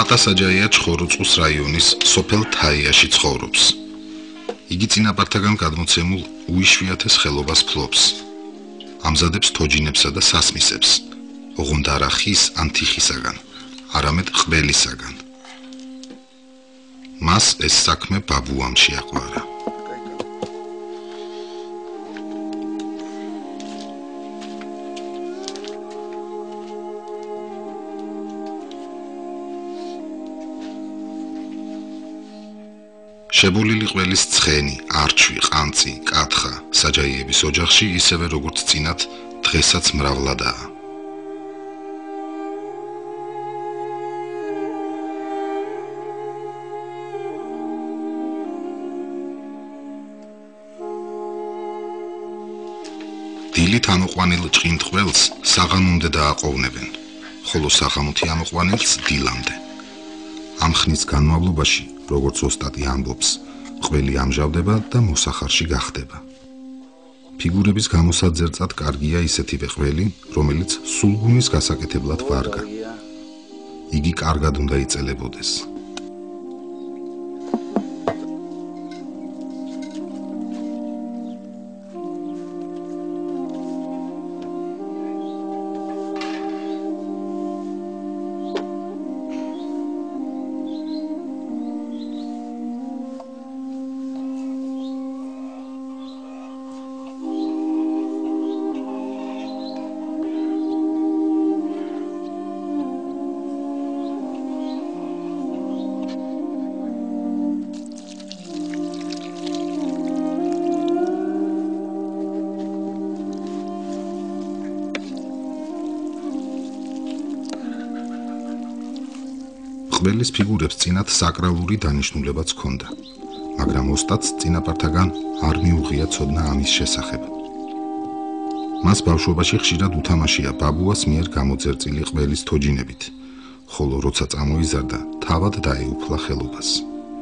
მატა საჯაია ჩხოროწყუს რაიონის სოფელ თაიაში ცხოვრობს. იგი წინაპართაგან გადმოცემულ უიშვიათეს ხელობას ფლობს. ამზადებს თოჯინებსა და სასმისებს, ოღონდ არა ხის ან თიხისაგან, არამედ ყველისაგან. მას ეს საქმე ბაბუამ შეაყვარა. შებოლილი ყველის ცხენი, არჩვი, ყანწი, კათხა, საჯაიების ოჯახში ისევე როგორც წინათ დღესაც მრავლადაა. დილით ამოყვანილ ჭყინტ ყველს საღამომდე დააყოვნებენ, ხოლო საღამოთი ამოყვანილს დილამდე. ამ ხნის განმავლობაში, როგორც ოსტატი ამბობს, ყველი ამჟავდება და მოსახარში გახდება. ფიგურების გამოსაძერწად კარგია ისეთივე ყველი, რომელიც სულგუნის გასაკეთებლად ვარგა. იგი კარგად უნდა იწელებოდეს. ყველის ფიგურებს წინათ საკრალური დანიშნულებაც ჰქონდა, მაგრამ ოსტატს წინაპართაგან არ მიუღია ცოდნა ამის შესახებ. მას ბავშვობაში ხშირად უთამაშია ბაბუას მიერ გამოძერწილი ყველის თოჯინებით, ხოლო როცა წამოიზარდა, თავად დაეუფლა ხელობას.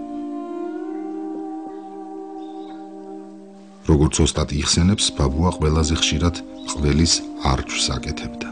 როგორც ოსტატი იხსენებს, ბაბუა ყველაზე ხშირად ყველის არჩვს აკეთებდა.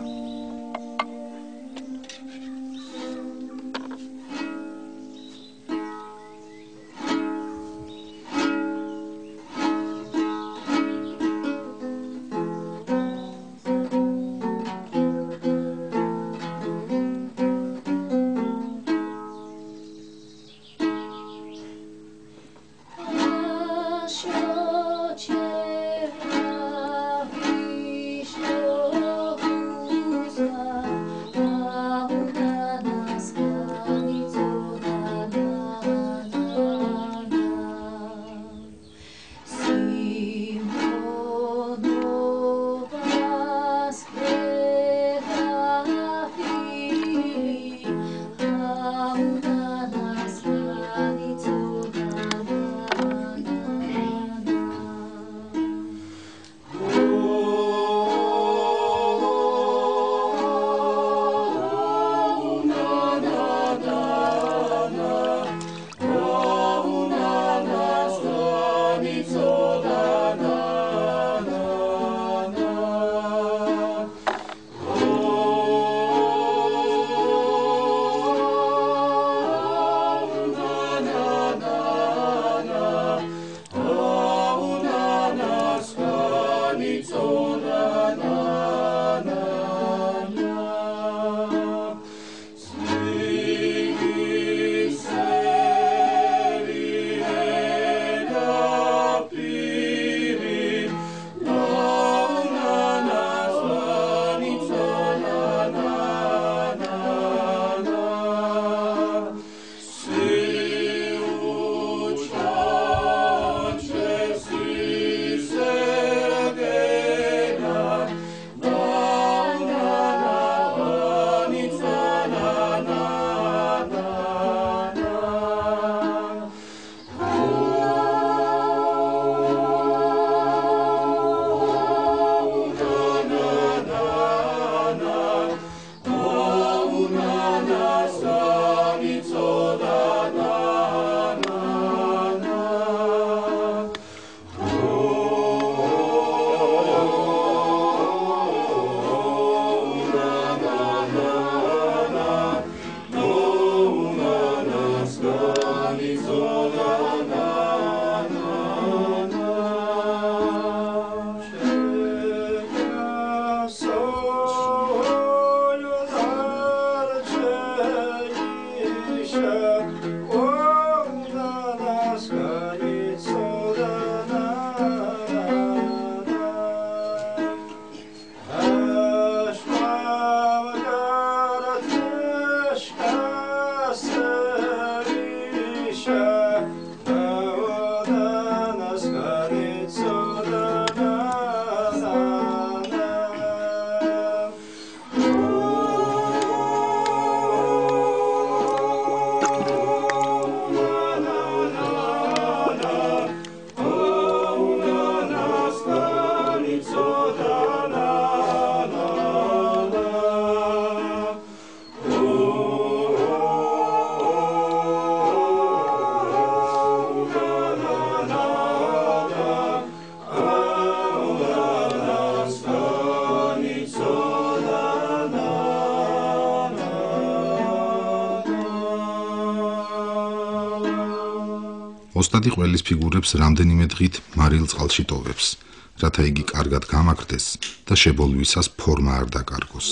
ოსტატი ყველის ფიგურებს რამდენიმე დღით მარილ წყალში ტოვებს, რათა იგი კარგად გამაგრდეს და შებოლვისას ფორმა არ დაკარგოს.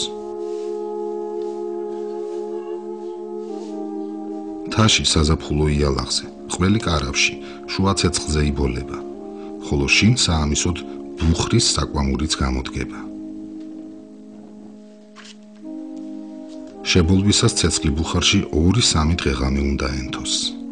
თაში საზაფხულო იალაღზე, ყველი კარავში, შუა ცეცხლზე იბოლება, ხოლო შინ საამისოდ ბუხრის საკვამურიც გამოდგება. შებოლვისას ცეცხლი ბუხარში 2-3 დღეღამე უნდა ენთოს.